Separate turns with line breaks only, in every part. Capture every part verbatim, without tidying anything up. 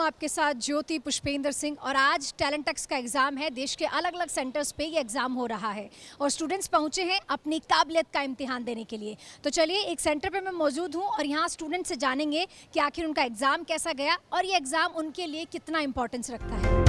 आपके साथ ज्योति पुष्पेंद्र सिंह और आज टैलेंट एक्स का एग्ज़ाम है। देश के अलग अलग सेंटर्स पे ये एग्ज़ाम हो रहा है और स्टूडेंट्स पहुंचे हैं अपनी काबिलियत का इम्तिहान देने के लिए। तो चलिए एक सेंटर पे मैं मौजूद हूं और यहाँ स्टूडेंट से जानेंगे कि आखिर उनका एग्ज़ाम कैसा गया और ये एग्ज़ाम उनके लिए कितना इम्पोर्टेंस रखता है।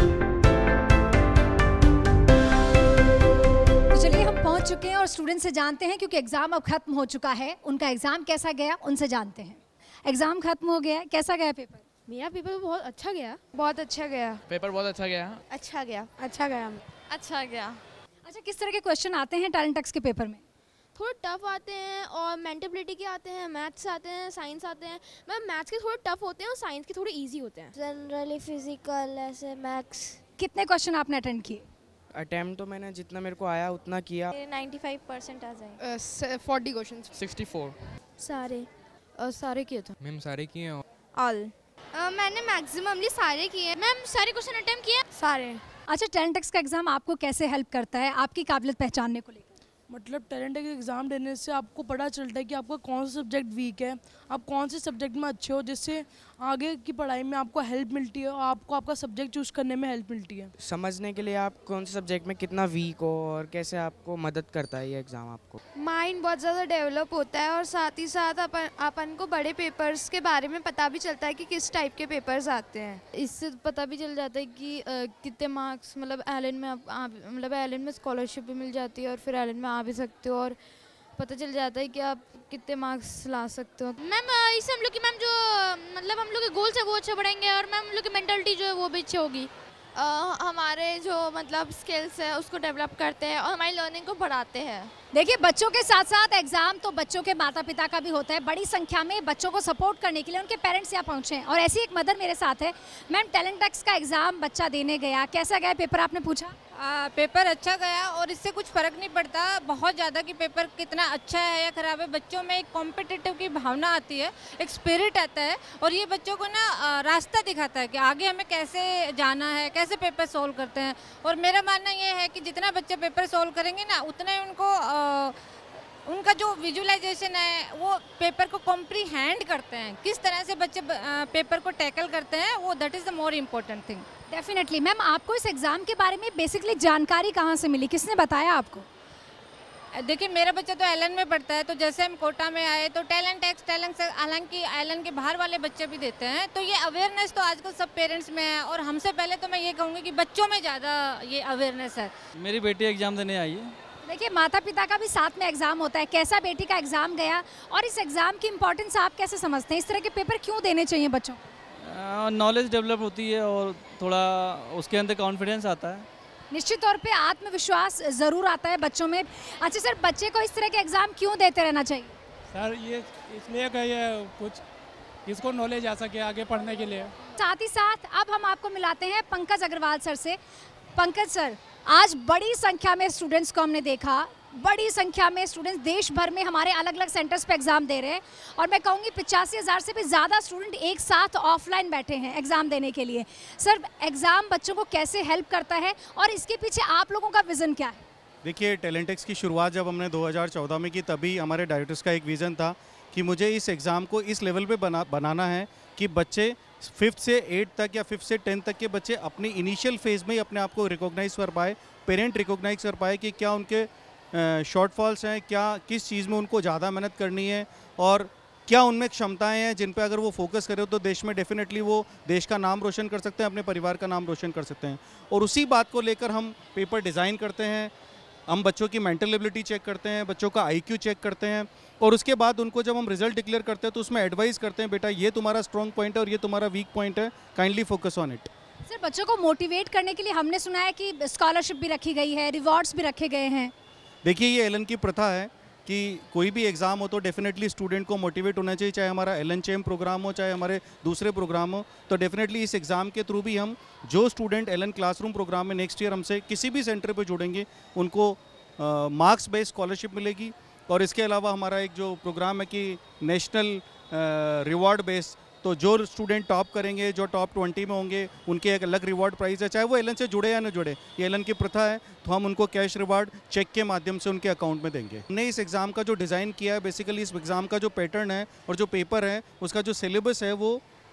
तो चलिए हम पहुँच चुके हैं और स्टूडेंट से जानते हैं, क्योंकि एग्ज़ाम अब खत्म हो चुका है। उनका एग्ज़ाम कैसा गया उनसे जानते हैं। एग्ज़ाम खत्म हो गया है, कैसा गया पेपर?
मेरा पेपर बहुत अच्छा गया। बहुत अच्छा गया।
पेपर बहुत अच्छा गया।
अच्छा गया। अच्छा गया। अच्छा गया।
अच्छा, किस तरह के क्वेश्चन आते हैं टैलेंट एक्स के पेपर में?
थोड़े टफ आते हैं और मेंटेबिलिटी के आते हैं, मैथ्स आते हैं, साइंस आते हैं। मैम मैथ्स के थोड़े टफ होते हैं और साइंस के थोड़े इजी होते हैं।
जनरली फिजिकल, ऐसे मैथ्स।
कितने क्वेश्चन आपने अटेंड किए?
अटेम्प्ट तो मैंने जितना मेरे को आया उतना किया।
पचानवे परसेंट आ जाए।
Forty question.
Sixty four.
सारे
uh, सारे किए थे
मैम, सारे किए हैं।
ऑल
uh, मैंने मैक्सिममली सारे किए।
मैम सारे क्वेश्चन अटेम्प्ट किए
सारे।
अच्छा, टैलेंट एक्स का एग्ज़ाम आपको कैसे हेल्प करता है आपकी काबिलियत पहचानने को लेकर?
मतलब टैलेंट एक्स एग्ज़ाम देने से आपको पता चलता है कि आपका कौन सा सब्जेक्ट वीक है, आप कौन से सब्जेक्ट में अच्छे हो, जिससे आगे की पढ़ाई में आपको हेल्प मिलती है और आपको आपका सब्जेक्ट चूज़ करने में हेल्प मिलती है।
समझने के लिए आप कौन से सब्जेक्ट में कितना वीक हो और कैसे आपको मदद करता है ये एग्ज़ाम आपको।
माइंड बहुत ज़्यादा डेवलप होता है और साथ ही साथ अपन अपन को बड़े पेपर्स के बारे में पता भी चलता है कि किस टाइप के पेपर्स आते हैं।
इससे पता भी चल जाता है कि uh, कितने मार्क्स मतलब एलन में आप मतलब एलन में स्कॉलरशिप भी मिल जाती है और फिर एलन में आ भी सकते हो और पता चल जाता है कि आप कितने मार्क्स ला सकते हो।
मैम इससे हम लोग की मैम जो मतलब हम लोग के गोल्स है वो अच्छे बढ़ेंगे और मैम हम लोग की मेंटालिटी जो है वो भी अच्छी होगी।
Uh, हमारे जो मतलब स्किल्स है उसको डेवलप करते हैं और हमारी लर्निंग को बढ़ाते हैं।
देखिए, बच्चों के साथ साथ एग्जाम तो बच्चों के माता पिता का भी होता है। बड़ी संख्या में बच्चों को सपोर्ट करने के लिए उनके पेरेंट्स यहाँ पहुँचे हैं और ऐसी एक मदर मेरे साथ है। मैम, टैलेंट एक्स का एग्ज़ाम बच्चा देने गया, कैसा गया पेपर आपने पूछा?
आ, पेपर अच्छा गया और इससे कुछ फ़र्क नहीं पड़ता बहुत ज़्यादा कि पेपर कितना अच्छा है या ख़राब है। बच्चों में एक कॉम्पिटिटिव की भावना आती है, एक स्पिरिट आता है और ये बच्चों को ना रास्ता दिखाता है कि आगे हमें कैसे जाना है, कैसे पेपर सोल्व करते हैं। और मेरा मानना ये है कि जितना बच्चे पेपर सोल्व करेंगे ना उतना ही उनको आ, उनका जो विजुअलाइजेशन है वो पेपर को कॉम्प्रीहेंड करते हैं। किस तरह से बच्चे पेपर को टैकल करते हैं वो that is the more important thing.
Definitely. Ma'am, आपको इस एग्ज़ाम के बारे में बेसिकली जानकारी कहाँ से मिली, किसने बताया आपको?
देखिए, मेरा बच्चा तो एलन में पढ़ता है, तो जैसे हम कोटा में आए तो टैलेंट एक्स टैलेंट हालांकि एलन के बाहर वाले बच्चे भी देते हैं, तो ये अवेयरनेस तो आजकल सब पेरेंट्स में है और हमसे पहले तो मैं ये कहूँगी कि बच्चों में ज़्यादा ये अवेयरनेस है।
मेरी बेटी एग्ज़ाम देने आई है।
देखिए, माता पिता का भी साथ में एग्ज़ाम होता है। कैसा बेटी का एग्ज़ाम गया और इस एग्ज़ाम की इम्पोर्टेंस आप कैसे समझते हैं? इस तरह के पेपर क्यों देने चाहिए बच्चों को?
नॉलेज डेवलप होती है और थोड़ा उसके अंदर कॉन्फिडेंस आता है।
निश्चित तौर पे आत्मविश्वास ज़रूर आता है बच्चों में। अच्छा सर, बच्चे को इस तरह के एग्ज़ाम क्यों देते रहना चाहिए?
सर ये इसलिए कि ये कुछ इसको नॉलेज आ सके आगे पढ़ने के लिए।
साथ ही साथ अब हम आपको मिलाते हैं पंकज अग्रवाल सर से। पंकज सर, आज बड़ी संख्या में स्टूडेंट्स को हमने देखा, बड़ी संख्या में स्टूडेंट्स देश भर में हमारे अलग अलग सेंटर्स पे एग्ज़ाम दे रहे हैं और मैं कहूँगी पिचासी हज़ार से भी ज़्यादा स्टूडेंट एक साथ ऑफलाइन बैठे हैं एग्ज़ाम देने के लिए। सर, एग्ज़ाम बच्चों को कैसे हेल्प करता है और इसके पीछे आप लोगों का विज़न क्या है?
देखिए, टैलेंट एक्स की शुरुआत जब हमने दो हज़ार चौदह में की तभी हमारे डायरेक्टर्स का एक विज़न था कि मुझे इस एग्ज़ाम को इस लेवल पे बना बनाना है कि बच्चे फिफ्थ से एट तक या फिफ्थ से टेंथ तक के बच्चे अपनी इनिशियल फेज़ में ही अपने आप को रिकॉग्नाइज़ कर पाए, पेरेंट रिकॉग्नाइज़ कर पाए कि क्या उनके शॉर्टफॉल्स हैं, क्या किस चीज़ में उनको ज़्यादा मेहनत करनी है और क्या उनमें क्षमताएं हैं जिन पे अगर वो फोकस करें तो देश में डेफिनेटली वो देश का नाम रोशन कर सकते हैं, अपने परिवार का नाम रोशन कर सकते हैं। और उसी बात को लेकर हम पेपर डिज़ाइन करते हैं। हम बच्चों की मेंटल एबिलिटी चेक करते हैं, बच्चों का आईक्यू चेक करते हैं और उसके बाद उनको जब हम रिजल्ट डिक्लेयर करते हैं तो उसमें एडवाइस करते हैं, बेटा ये तुम्हारा स्ट्रॉन्ग पॉइंट है और ये तुम्हारा वीक पॉइंट है, kindly focus on it.
Sir, बच्चों को मोटिवेट करने के लिए हमने सुना है कि स्कॉलरशिप भी रखी गई है, रिवॉर्ड्स भी रखे गए हैं।
देखिए, ये एलन की प्रथा है कि कोई भी एग्ज़ाम हो तो डेफिनेटली स्टूडेंट को मोटिवेट होना चाहिए, चाहे हमारा एलन चैम प्रोग्राम हो चाहे हमारे दूसरे प्रोग्राम हो। तो डेफिनेटली इस एग्ज़ाम के थ्रू भी हम जो स्टूडेंट एलन क्लासरूम प्रोग्राम में नेक्स्ट ईयर हमसे किसी भी सेंटर पर जुड़ेंगे उनको मार्क्स बेस्ड स्कॉलरशिप मिलेगी। और इसके अलावा हमारा एक जो प्रोग्राम है कि नेशनल रिवॉर्ड बेस्ड, तो जो स्टूडेंट टॉप करेंगे, जो टॉप ट्वेंटी में होंगे, उनके एक अलग रिवॉर्ड प्राइस है, चाहे वो एलन से जुड़े या ना जुड़े। ये एलन की प्रथा है, तो हम उनको कैश रिवॉर्ड चेक के माध्यम से उनके अकाउंट में देंगे। हमने इस एग्ज़ाम का जो डिज़ाइन किया है, बेसिकली इस एग्ज़ाम का जो पैटर्न है और जो पेपर है उसका जो सिलेबस है वो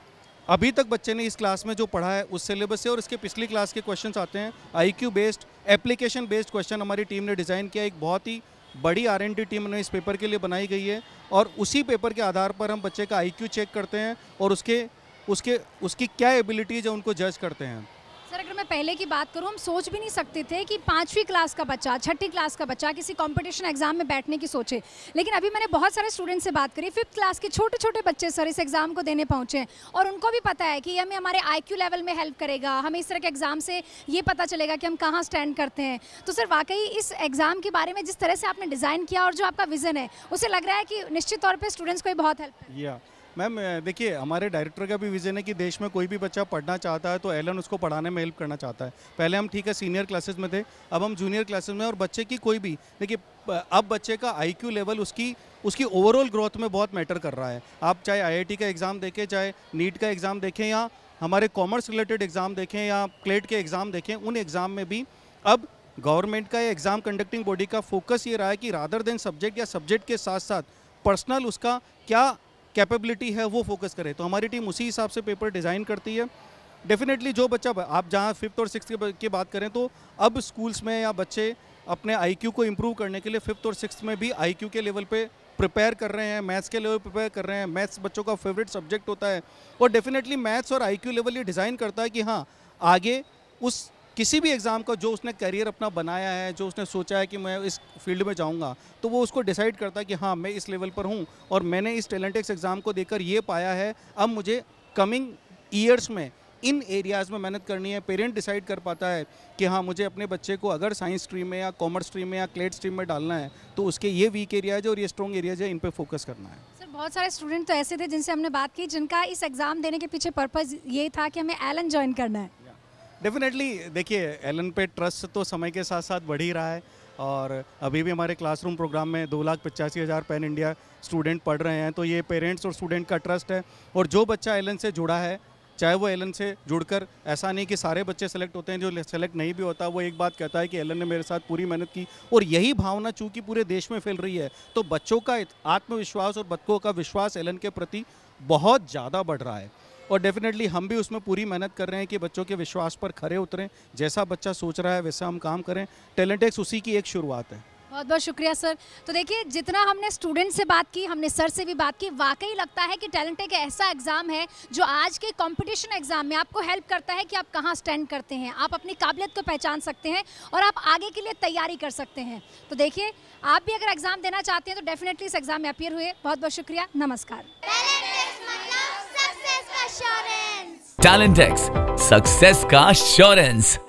अभी तक बच्चे ने इस क्लास में जो पढ़ा है उस सिलेबस से और इसके पिछली क्लास के क्वेश्चंस आते हैं। IQ based, application based question हमारी टीम ने डिज़ाइन किया। एक बहुत ही बड़ी आर एन डी टीम ने इस पेपर के लिए बनाई गई है और उसी पेपर के आधार पर हम बच्चे का आईक्यू चेक करते हैं और उसके उसके उसकी क्या एबिलिटीज़ है उनको जज करते हैं।
सर अगर मैं पहले की बात करूं, हम सोच भी नहीं सकते थे कि पाँचवीं क्लास का बच्चा, छठी क्लास का बच्चा किसी कंपटीशन एग्जाम में बैठने की सोचे। लेकिन अभी मैंने बहुत सारे स्टूडेंट से बात करी, फिफ्थ क्लास के छोटे छोटे बच्चे सर इस एग्ज़ाम को देने पहुंचे हैं और उनको भी पता है कि ये हमें हमारे आईक्यू लेवल में हेल्प करेगा, हमें इस तरह के एग्जाम से ये पता चलेगा कि हम कहाँ स्टैंड करते हैं। तो सर वाकई इस एग्ज़ाम के बारे में जिस तरह से आपने डिज़ाइन किया और जो आपका विज़न है, उसे लग रहा है कि निश्चित तौर पर स्टूडेंट्स को बहुत हेल्प
या मैम देखिए, हमारे डायरेक्टर का भी विजन है कि देश में कोई भी बच्चा पढ़ना चाहता है तो एलन उसको पढ़ाने में हेल्प करना चाहता है। पहले हम ठीक है सीनियर क्लासेस में थे, अब हम जूनियर क्लासेस में, और बच्चे की कोई भी देखिए अब बच्चे का आईक्यू लेवल उसकी उसकी ओवरऑल ग्रोथ में बहुत मैटर कर रहा है। आप चाहे आईआईटी का एग्ज़ाम देखें, चाहे नीट का एग्ज़ाम देखें, या हमारे कॉमर्स रिलेटेड एग्ज़ाम देखें, या क्लेट के एग्ज़ाम देखें, उन एग्ज़ाम में भी अब गवर्नमेंट का एग्ज़ाम कंडक्टिंग बॉडी का फोकस ये रहा है कि रादर देन सब्जेक्ट या सब्जेक्ट के साथ साथ पर्सनल उसका क्या कैपेबिलिटी है वो फोकस करे। तो हमारी टीम उसी हिसाब से पेपर डिज़ाइन करती है। डेफिनेटली जो बच्चा, आप जहाँ फिफ्थ और सिक्स की बात करें तो अब स्कूल्स में या बच्चे अपने आईक्यू को इम्प्रूव करने के लिए फिफ्थ और सिक्स में भी आईक्यू के लेवल पे प्रिपेयर कर रहे हैं, मैथ्स के लेवल प्रिपेयर कर रहे हैं। मैथ्स बच्चों का फेवरेट सब्जेक्ट होता है और डेफिनेटली मैथ्स और आईक्यू लेवल ये डिज़ाइन करता है कि हाँ आगे उस किसी भी एग्ज़ाम का जो उसने करियर अपना बनाया है, जो उसने सोचा है कि मैं इस फील्ड में जाऊंगा, तो वो उसको डिसाइड करता है कि हाँ मैं इस लेवल पर हूँ और मैंने इस टैलेंटेक्स एग्ज़ाम को देकर ये पाया है, अब मुझे कमिंग ईयर्स में इन एरियाज़ में मेहनत करनी है। पेरेंट डिसाइड कर पाता है कि हाँ मुझे अपने बच्चे को अगर साइंस स्ट्रीम में या कॉमर्स स्ट्रीम में या क्लेट स्ट्रीम में डालना है तो उसके ये वीक एरियाज और ये स्ट्रॉन्ग एरियाज है, इन पर फोकस करना है।
सर बहुत सारे स्टूडेंट तो ऐसे थे जिनसे हमने बात की जिनका इस एग्ज़ाम देने के पीछे पर्पज़ ये था कि हमें एलन ज्वाइन करना है।
डेफिनेटली देखिए, एलन पे ट्रस्ट तो समय के साथ साथ बढ़ ही रहा है और अभी भी हमारे क्लासरूम प्रोग्राम में दो लाख पचासी हज़ार पैन इंडिया स्टूडेंट पढ़ रहे हैं। तो ये पेरेंट्स और स्टूडेंट का ट्रस्ट है और जो बच्चा एलन से जुड़ा है, चाहे वो एलन से जुड़कर, ऐसा नहीं कि सारे बच्चे सेलेक्ट होते हैं, जो सेलेक्ट नहीं भी होता वो एक बात कहता है कि एलन ने मेरे साथ पूरी मेहनत की। और यही भावना चूँकि पूरे देश में फैल रही है तो बच्चों का आत्मविश्वास और बच्चों का विश्वास एलन के प्रति बहुत ज़्यादा बढ़ रहा है और डेफिनेटली हम भी उसमें पूरी मेहनत कर रहे हैं कि बच्चों के विश्वास पर खरे उतरें। जैसा बच्चा सोच रहा है वैसा हम काम करें। टैलेंटेक्स उसी की एक शुरुआत है।
बहुत बहुत शुक्रिया सर। तो देखिए, जितना हमने स्टूडेंट से बात की, हमने सर से भी बात की, वाकई लगता है कि टैलेंटेक ऐसा एग्ज़ाम है जो आज के कंपटीशन एग्ज़ाम में आपको हेल्प करता है कि आप कहाँ स्टैंड करते हैं, आप अपनी काबिलियत को पहचान सकते हैं और आप आगे के लिए तैयारी कर सकते हैं। तो देखिए, आप भी अगर एग्ज़ाम देना चाहते हैं तो डेफिनेटली इस एग्ज़ाम में अपीयर हुए। बहुत बहुत शुक्रिया, नमस्कार।
टैलेंटेक्स, सक्सेस का एश्योरेंस।